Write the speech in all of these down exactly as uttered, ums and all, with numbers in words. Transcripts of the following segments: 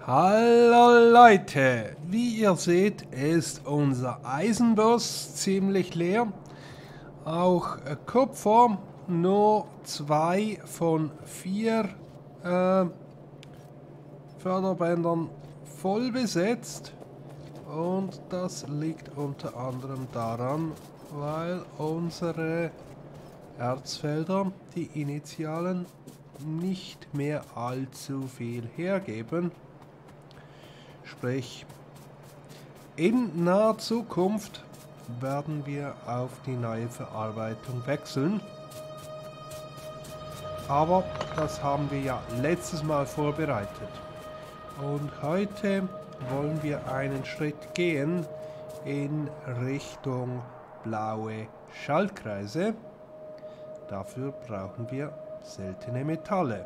Hallo Leute, wie ihr seht, ist unser Eisenbus ziemlich leer. Auch äh, Kupfer, nur zwei von vier äh, Förderbändern voll besetzt. Und das liegt unter anderem daran, weil unsere Erzfelder die Initialen nicht mehr allzu viel hergeben. Sprich, in naher Zukunft werden wir auf die neue Verarbeitung wechseln. Aber das haben wir ja letztes Mal vorbereitet. Und heute wollen wir einen Schritt gehen in Richtung blaue Schaltkreise. Dafür brauchen wir seltene Metalle.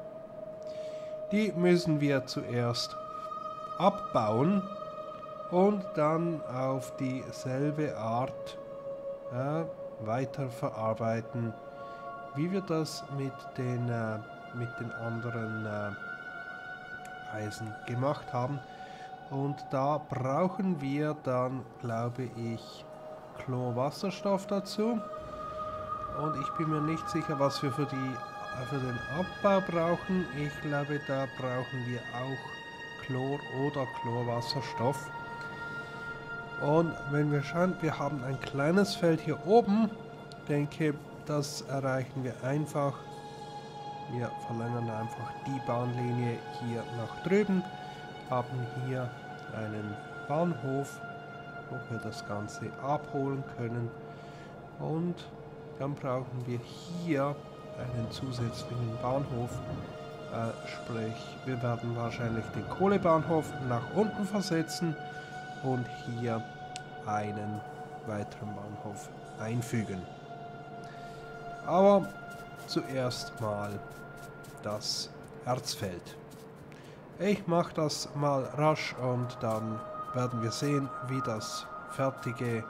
Die müssen wir zuerst abbauen und dann auf dieselbe Art äh, weiterverarbeiten, wie wir das mit den, äh, mit den anderen äh, Eisen gemacht haben. Und da brauchen wir dann, glaube ich, Chlorwasserstoff dazu. Und ich bin mir nicht sicher, was wir für, die, für den Abbau brauchen. Ich glaube, da brauchen wir auch Chlor oder Chlorwasserstoff. Und wenn wir schauen, wir haben ein kleines Feld hier oben. Ich denke, das erreichen wir einfach. Wir verlängern einfach die Bahnlinie hier nach drüben. Haben hier einen Bahnhof, wo wir das Ganze abholen können. Und dann brauchen wir hier einen zusätzlichen Bahnhof. Äh, sprich, wir werden wahrscheinlich den Kohlebahnhof nach unten versetzen und hier einen weiteren Bahnhof einfügen. Aber zuerst mal das Erzfeld. Ich mache das mal rasch und dann werden wir sehen, wie das fertige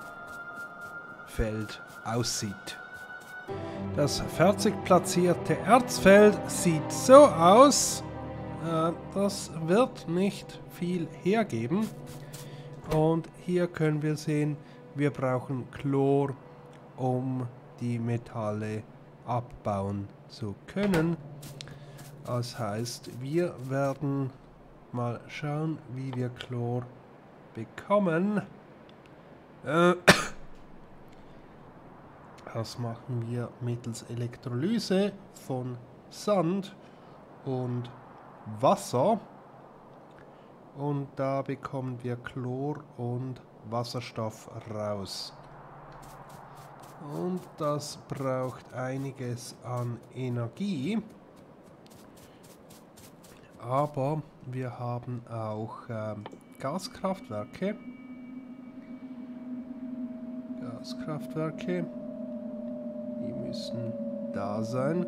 Feld aussieht. Das fertig platzierte Erzfeld sieht so aus. Äh, das wird nicht viel hergeben. Und hier können wir sehen, wir brauchen Chlor, um die Metalle abbauen zu können. Das heißt, wir werden mal schauen, wie wir Chlor bekommen. Äh, Das machen wir mittels Elektrolyse von Sand und Wasser. Und da bekommen wir Chlor und Wasserstoff raus. Und das braucht einiges an Energie. Aber wir haben auch ähm, Gaskraftwerke. Gaskraftwerke. Die müssen da sein.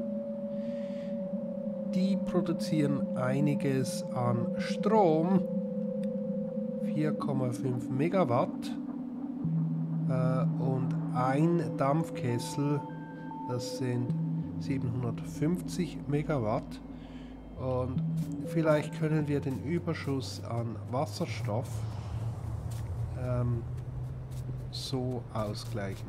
Die produzieren einiges an Strom. vier Komma fünf Megawatt. Äh, und ein Dampfkessel, das sind siebenhundertfünfzig Megawatt. Und vielleicht können wir den Überschuss an Wasserstoff ähm, so ausgleichen.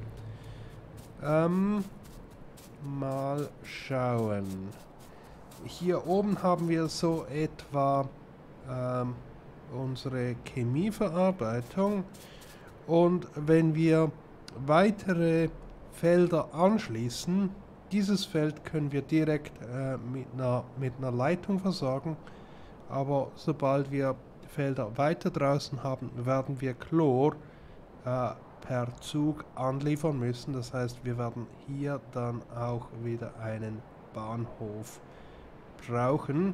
Ähm, mal schauen. Hier oben haben wir so etwa ähm, unsere Chemieverarbeitung. Und wenn wir weitere Felder anschließen, dieses Feld können wir direkt äh, mit, einer, mit einer Leitung versorgen. Aber sobald wir Felder weiter draußen haben, werden wir Chlor äh, per Zug anliefern müssen. Das heißt, wir werden hier dann auch wieder einen Bahnhof brauchen.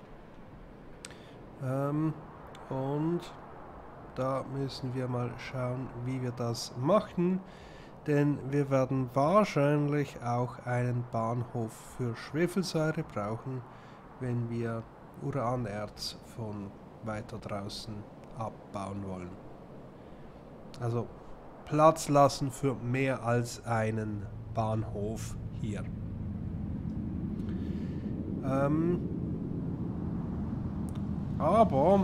Ähm, und da müssen wir mal schauen, wie wir das machen. Denn wir werden wahrscheinlich auch einen Bahnhof für Schwefelsäure brauchen, wenn wir Uranerz von weiter draußen abbauen wollen. Also Platz lassen für mehr als einen Bahnhof hier. Ähm, Aber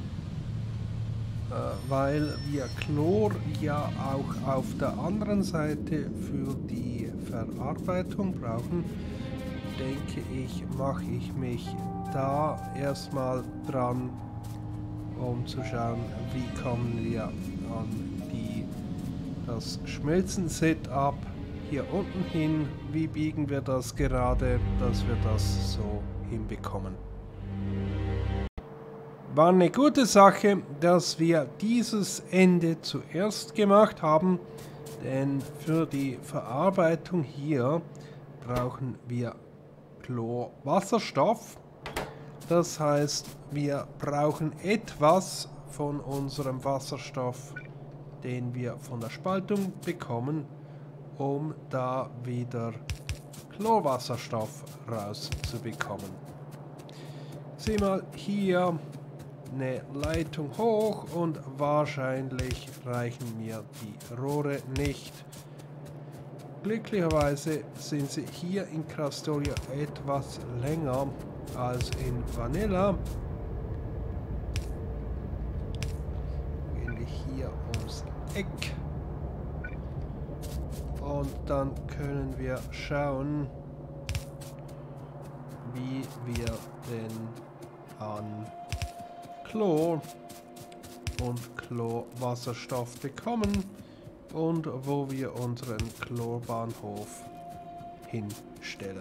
weil wir Chlor ja auch auf der anderen Seite für die Verarbeitung brauchen, denke ich, mache ich mich da erstmal dran, um zu schauen, wie kommen wir an die, das Schmelzen-Setup hier unten hin, wie biegen wir das gerade, dass wir das so hinbekommen. War eine gute Sache, dass wir dieses Ende zuerst gemacht haben, denn für die Verarbeitung hier brauchen wir Chlorwasserstoff. Das heißt, wir brauchen etwas von unserem Wasserstoff, den wir von der Spaltung bekommen, um da wieder Chlorwasserstoff rauszubekommen. Sieh mal hier eine Leitung hoch und wahrscheinlich reichen mir die Rohre nicht. Glücklicherweise sind sie hier in Krastoria etwas länger als in Vanilla. Gehen wir hier ums Eck und dann können wir schauen, wie wir denn an Chlor und Chlorwasserstoff bekommen und wo wir unseren Chlorbahnhof hinstellen.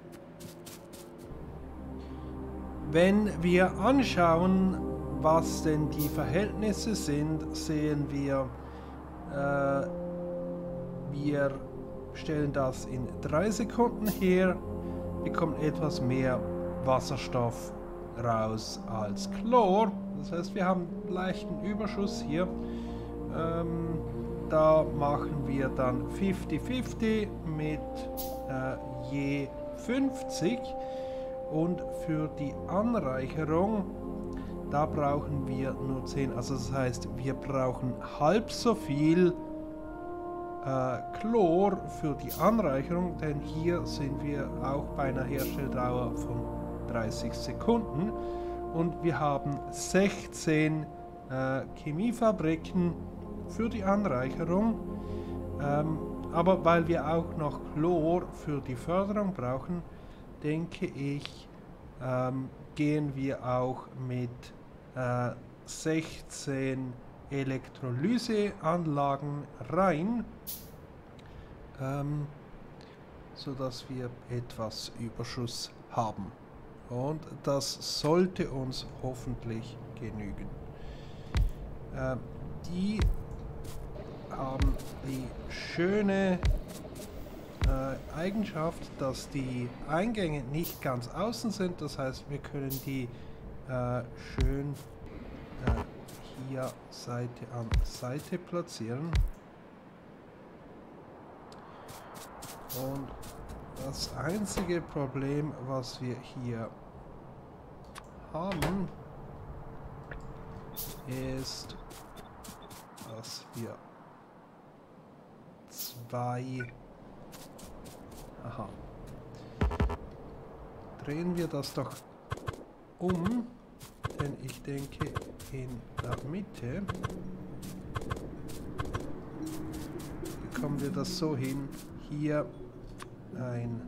Wenn wir anschauen, was denn die Verhältnisse sind, sehen wir, äh, wir stellen das in drei Sekunden her, bekommen etwas mehr Wasserstoff raus als Chlor. Das heißt, wir haben einen leichten Überschuss hier. Ähm, da machen wir dann fünfzig fünfzig mit äh, je fünfzig. Und für die Anreicherung, da brauchen wir nur zehn. Also das heißt, wir brauchen halb so viel äh, Chlor für die Anreicherung, denn hier sind wir auch bei einer Herstelldauer von dreißig Sekunden und wir haben sechzehn äh, Chemiefabriken für die Anreicherung, ähm, aber weil wir auch noch Chlor für die Förderung brauchen, denke ich, ähm, gehen wir auch mit äh, sechzehn Elektrolyseanlagen rein, ähm, sodass wir etwas Überschuss haben. Und das sollte uns hoffentlich genügen. Äh, die haben die schöne äh, Eigenschaft, dass die Eingänge nicht ganz außen sind. Das heißt, wir können die äh, schön äh, hier Seite an Seite platzieren. Und das einzige Problem, was wir hier haben, ist, dass wir zwei... Aha. Drehen wir das doch um, denn ich denke, in der Mitte bekommen wir das so hin, hier ein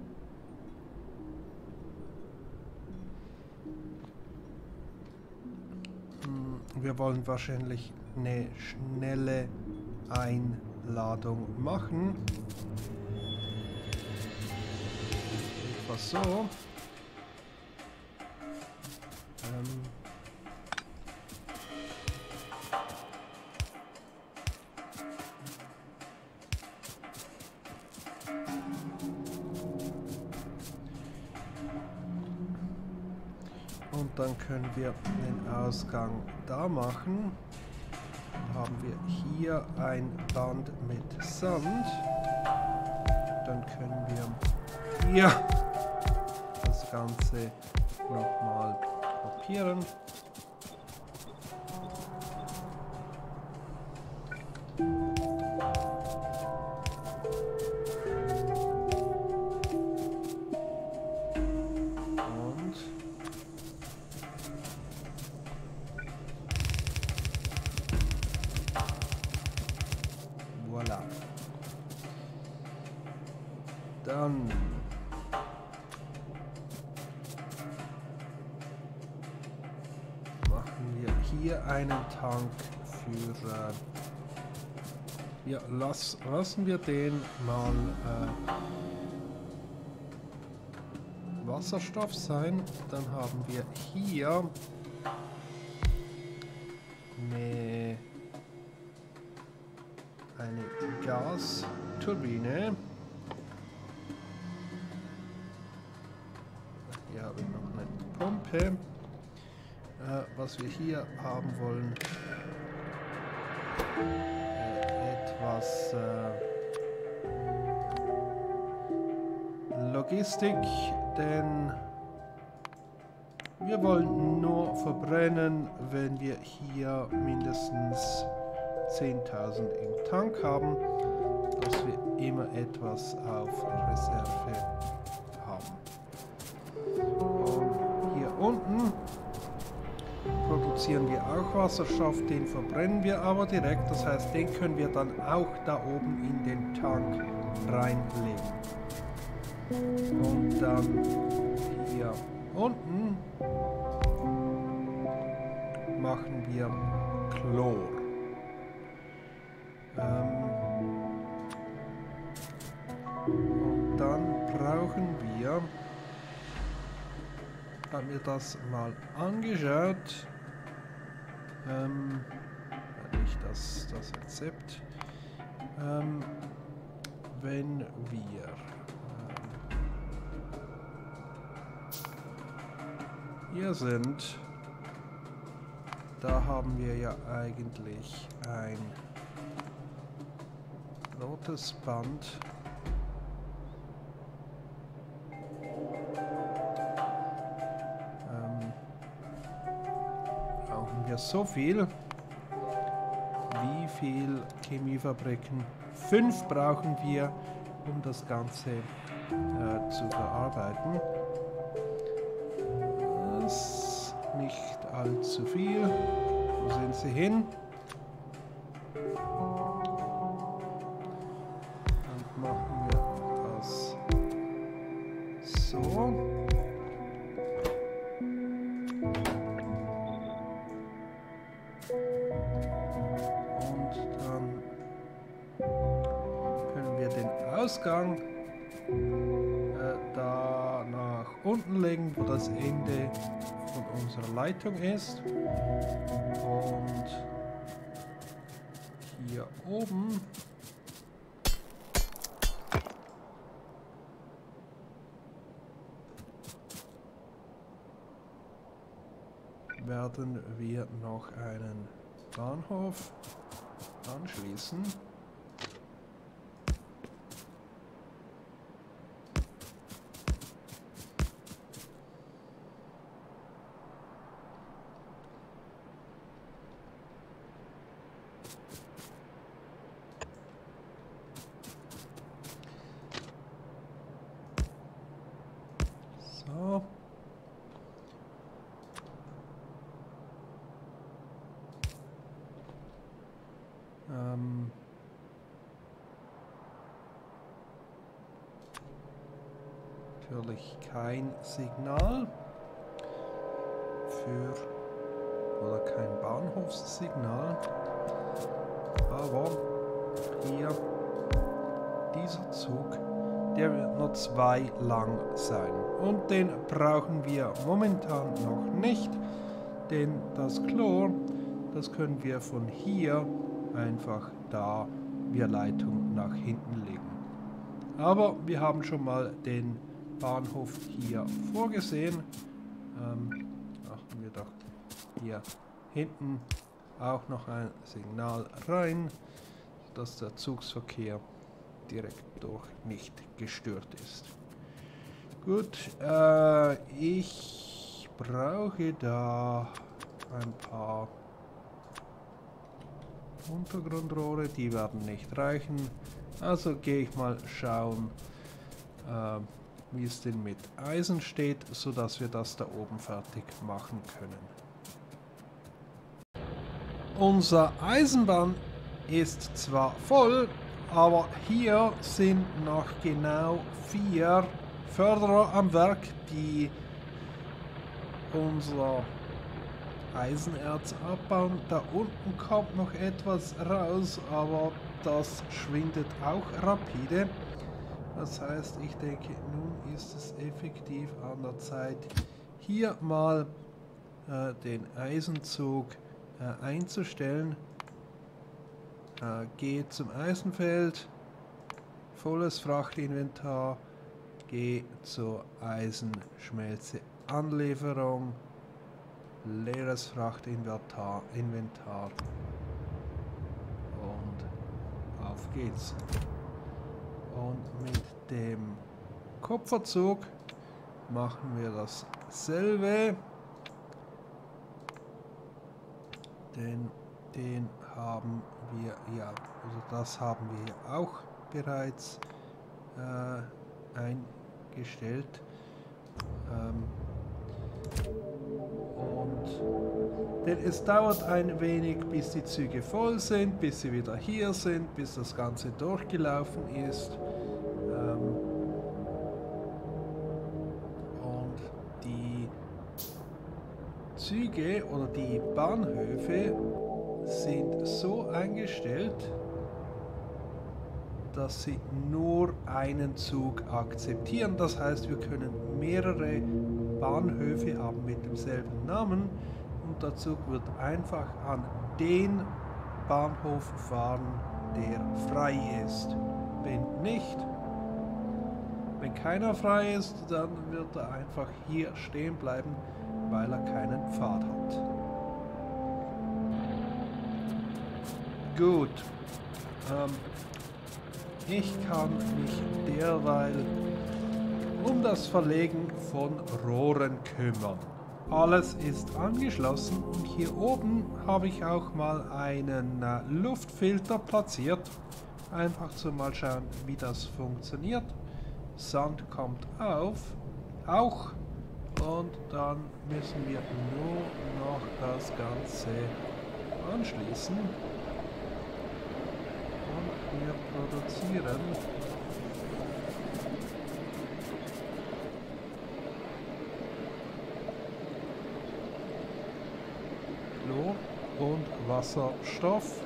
wir wollen wahrscheinlich eine schnelle Einladung machen. Etwa so. Ähm Und dann können wir den Ausgang da machen. Dann haben wir hier ein Band mit Sand. Dann können wir hier das Ganze nochmal kopieren. Dann machen wir hier einen Tank für... Äh, ja, lass, lassen wir den mal äh, Wasserstoff sein. Dann haben wir hier eine, eine Gasturbine. Hier habe ich noch eine Pumpe. Äh, was wir hier haben wollen, äh, etwas äh, Logistik, denn wir wollen nur verbrennen, wenn wir hier mindestens zehntausend im Tank haben, dass wir immer etwas auf Reserve haben. Und hier unten produzieren wir auch Wasserstoff, den verbrennen wir aber direkt, das heißt, den können wir dann auch da oben in den Tank reinlegen. Und dann hier unten machen wir Chlor. Ähm und dann brauchen wir, haben wir das mal angeschaut, ähm, nicht das, das Rezept, ähm, wenn wir hier sind, da haben wir ja eigentlich ein rotes Band. Ähm, brauchen wir so viel? Wie viel Chemiefabriken? Fünf brauchen wir, um das Ganze äh, zu verarbeiten. Nicht allzu viel. Wo sind sie hin? Dann machen wir das so. Und dann können wir den Ausgang äh, da nach unten legen, wo das Ende von unserer Leitung ist. Und hier oben werden wir noch einen Bahnhof anschließen. So. Ähm. Natürlich kein Signal für oder kein Bahnhofssignal, aber hier dieser Zug, der wird nur zwei lang sein und den brauchen wir momentan noch nicht, denn das Chlor, das können wir von hier einfach da via Leitung nach hinten legen. Aber wir haben schon mal den Bahnhof hier vorgesehen. Ähm, machen wir doch hier hinten auch noch ein Signal rein, dass der Zugsverkehr direkt durch nicht gestört ist. Gut, äh, ich brauche da ein paar Untergrundrohre, die werden nicht reichen. Also gehe ich mal schauen, äh, wie es denn mit Eisen steht, sodass wir das da oben fertig machen können. Unser Eisenbahn ist zwar voll, Aber hier sind noch genau vier Förderer am Werk, die unser Eisenerz abbauen. Da unten kommt noch etwas raus, aber das schwindet auch rapide. Das heißt, ich denke, nun ist es effektiv an der Zeit, hier mal äh, den Eisenzug äh, einzustellen. Äh, geht zum Eisenfeld, volles Frachtinventar, geh zur Eisenschmelze Anlieferung, leeres Frachtinventar Inventar und auf geht's. Und mit dem Kupferzug machen wir dasselbe, denn den haben wir ja, also das haben wir ja auch bereits äh, eingestellt. Ähm, und denn es dauert ein wenig, bis die Züge voll sind, bis sie wieder hier sind, bis das Ganze durchgelaufen ist. Ähm, und die Züge oder die Bahnhöfe sind so eingestellt, dass sie nur einen Zug akzeptieren. Das heißt, wir können mehrere Bahnhöfe haben mit demselben Namen und der Zug wird einfach an den Bahnhof fahren, der frei ist. Wenn nicht, wenn keiner frei ist, dann wird er einfach hier stehen bleiben, weil er keinen Pfad hat. Gut, ähm, ich kann mich derweil um das Verlegen von Rohren kümmern. Alles ist angeschlossen und hier oben habe ich auch mal einen äh, Luftfilter platziert. Einfach zu mal schauen, wie das funktioniert. Sand kommt auf, auch, und dann müssen wir nur noch das Ganze anschließen. Und wir produzieren Chlor und Wasserstoff.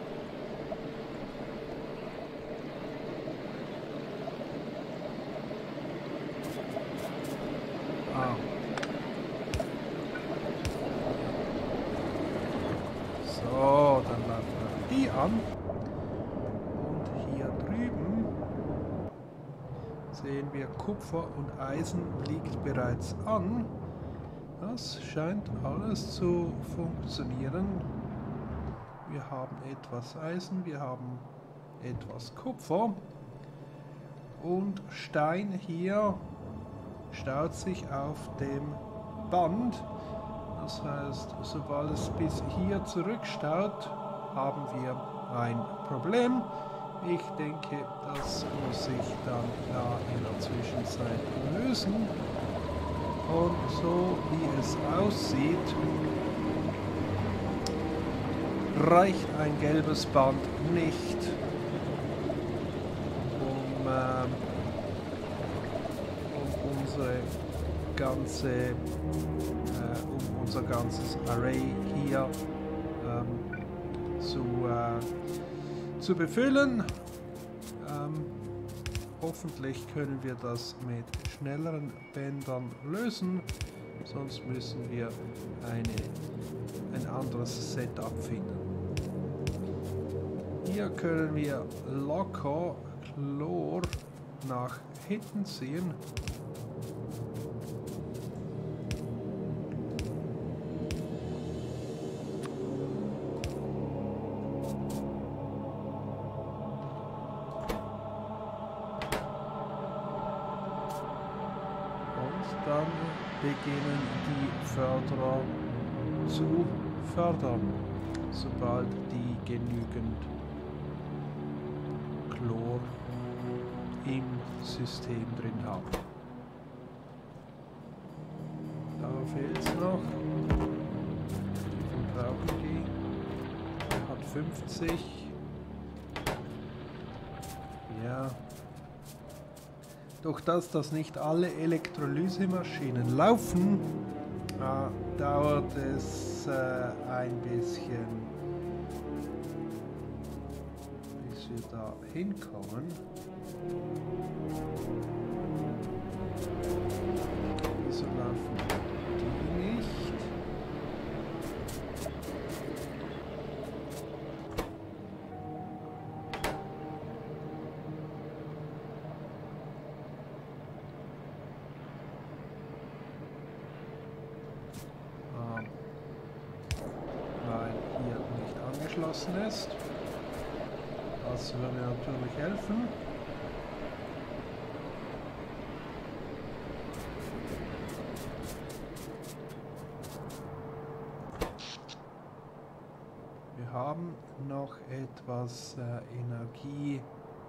Ah. So, dann laden wir die an. Sehen wir, Kupfer und Eisen liegt bereits an. Das scheint alles zu funktionieren. Wir haben etwas Eisen, wir haben etwas Kupfer und Stein hier staut sich auf dem Band. Das heißt, sobald es bis hier zurückstaut, haben wir ein Problem. Ich denke, das muss sich dann ja in der Zwischenzeit lösen. Und so wie es aussieht, reicht ein gelbes Band nicht, um, äh, um unsere ganze, äh, um unser ganzes Array hier ähm, zu äh, zu befüllen. Ähm, hoffentlich können wir das mit schnelleren Bändern lösen, sonst müssen wir eine, ein anderes Setup finden. Hier können wir locker Chlor nach hinten ziehen. Dann beginnen die Förderer zu fördern, sobald die genügend Chlor im System drin haben. Da fehlt es noch. Wie viel brauchen die? Er hat fünfzig. Ja. Durch das, dass nicht alle Elektrolysemaschinen laufen, äh, dauert es äh, ein bisschen, bis wir da hinkommen. Wieso laufen die nicht? Angeschlossen ist. Das würde natürlich helfen. Wir haben noch etwas äh, Energie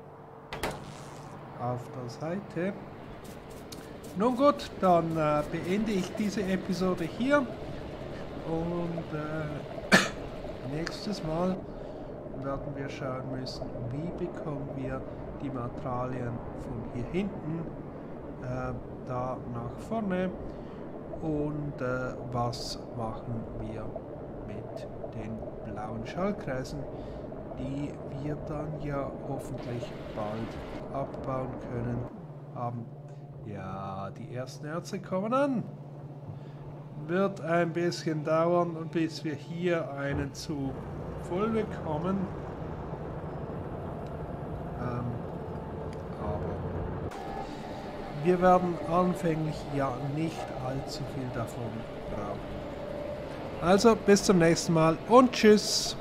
auf der Seite. Nun gut, dann äh, beende ich diese Episode hier und äh, nächstes Mal werden wir schauen müssen, wie bekommen wir die Materialien von hier hinten äh, da nach vorne und äh, was machen wir mit den blauen Schaltkreisen, die wir dann ja hoffentlich bald abbauen können. Haben ja, die ersten Erze kommen an. Wird ein bisschen dauern, bis wir hier einen Zug voll bekommen. Ähm, aber wir werden anfänglich ja nicht allzu viel davon brauchen. Also bis zum nächsten Mal und tschüss.